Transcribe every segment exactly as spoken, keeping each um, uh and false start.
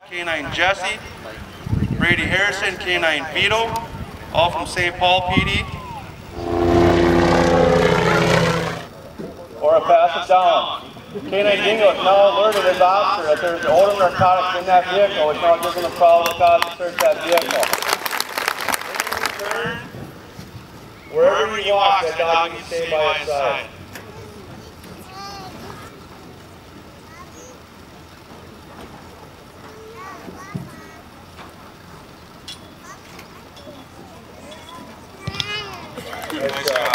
Canine Jesse, Brady Harrison, Canine Vito, all from Saint Paul P D. Or pass it down. Canine Dingo is now alerted as officer that there's odor narcotics in that vehicle, which now gives them a probable cause to search that vehicle. Wherever you walk, that dog needs to stay by his side. Nice job.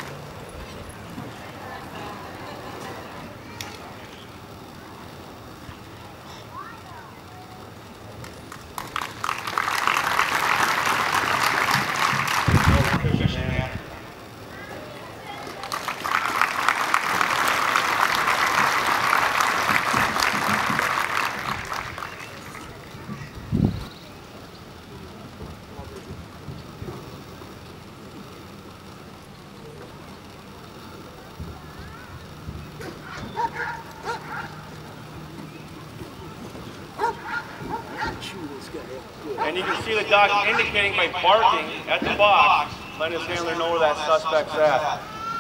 And you can see the dog indicating by barking at the box, letting his handler know where that suspect's at.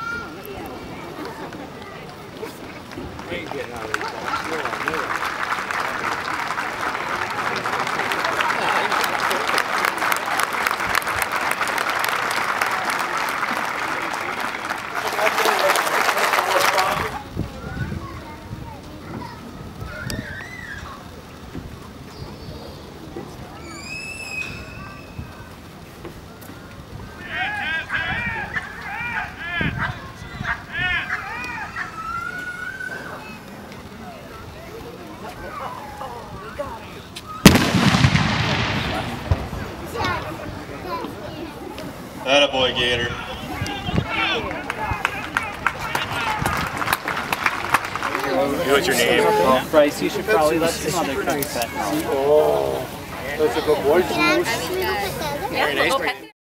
We ain't getting out of this box. Attaboy, Gator. What's your name? Oh, Bryce, you should probably let some other cats pet now. Oh, that's a good boy. Very nice.